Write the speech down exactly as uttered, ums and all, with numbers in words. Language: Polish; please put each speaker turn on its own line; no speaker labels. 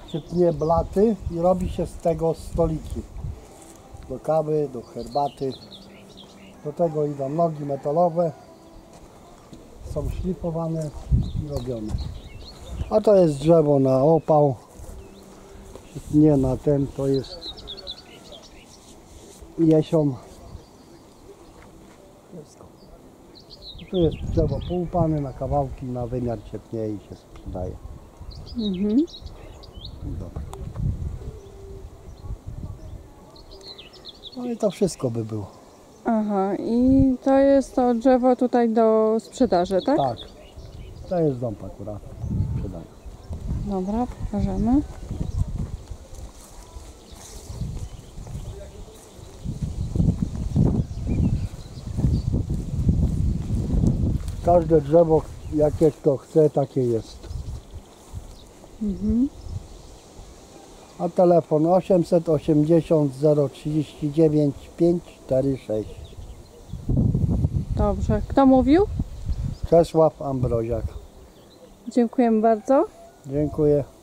się tnie blaty i robi się z tego stoliki. Do kawy, do herbaty. Do tego idą nogi metalowe. Są szlifowane i robione. A to jest drzewo na opał. Się tnie na ten, to jest jesion. Wszystko. Tu jest drzewo połupane na kawałki, na wymiar się tnie i się sprzedaje.
Mhm.
Dobra. No i to wszystko by było.
Aha, i to jest to drzewo tutaj do sprzedaży, tak?
Tak. To jest dąb akurat. Sprzedaję.
Dobra, pokażemy.
Każde drzewo, jakie kto chce, takie jest.
Mhm.
A telefon osiemset osiemdziesiąt zero trzydzieści dziewięć pięć cztery sześć.
Dobrze. Kto mówił?
Czesław Ambroziak.
Dziękujemy bardzo.
Dziękuję.